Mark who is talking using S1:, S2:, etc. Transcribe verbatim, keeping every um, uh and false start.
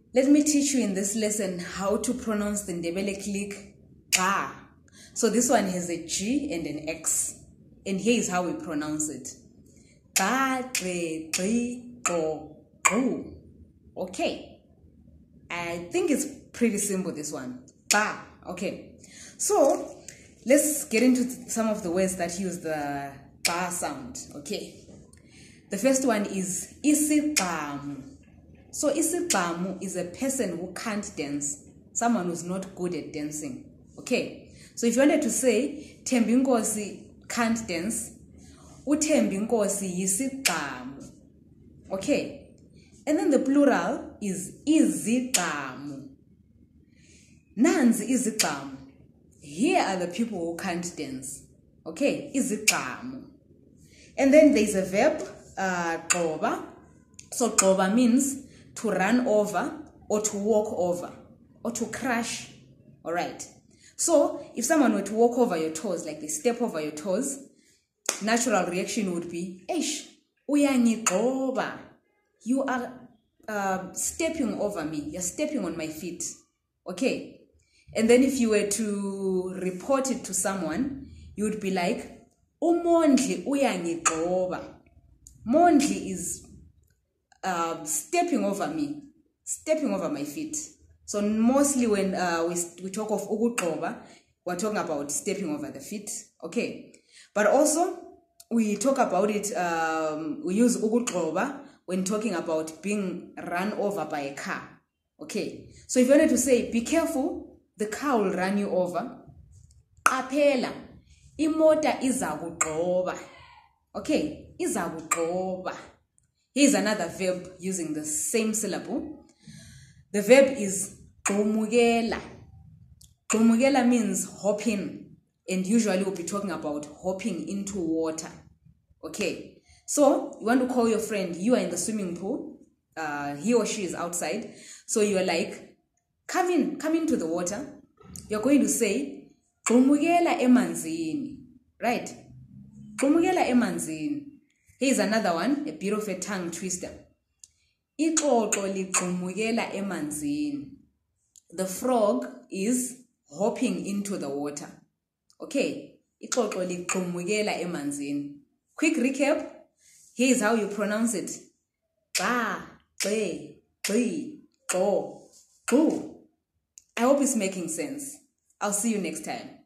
S1: Let me teach you in this lesson how to pronounce the Ndebele click ba. So this one has a G and an X. And here is how we pronounce it. Ba, tre, tri, go, go. Okay. I think it's pretty simple, this one. Ba. Okay. So let's get into some of the words that use the ba sound. Okay. The first one is isigcamu. So isigcamu is a person who can't dance, someone who's not good at dancing. Okay. So if you wanted to say Thembi Nkosi can't dance, uThembi Nkosi yisigcamu. Okay. And then the plural is izigcamu. Nanzi izigcamu. Here are the people who can't dance. Okay, izigcamu. And then there's a verb, uh, gxoba. So gxoba means to run over or to walk over or to crash. All right. So if someone were to walk over your toes, like they step over your toes, natural reaction would be, "Eish, uyangigxoba." You are uh, stepping over me. You're stepping on my feet. Okay. And then if you were to report it to someone, you would be like, "Umondli uyangigxoba." Mondli is uh, stepping over me, stepping over my feet. So mostly when uh, we, we talk of ukugxoba, we're talking about stepping over the feet. Okay. But also, we talk about it, um, we use ukugxoba when talking about being run over by a car. Okay. So if you wanted to say, be careful, the car will run you over. Qaphela, imota iza kugxoba. Okay, iza kugxoba. Here's another verb using the same syllable. The verb is gxumukela. Gxumukela means hopping, and usually we'll be talking about hopping into water. Okay, so you want to call your friend, you are in the swimming pool, uh, he or she is outside, so you are like, come in, come into the water. You're going to say, gxumukela emanzini, right? Gxumukela emanzini. Here's another one, a bit of a tongue twister. Ixoxo ligxumukela emanzini. The frog is hopping into the water. Okay, ixoxo ligxumukela emanzini. Quick recap. Here's how you pronounce it. Ba, be, be, go, go. I hope it's making sense. I'll see you next time.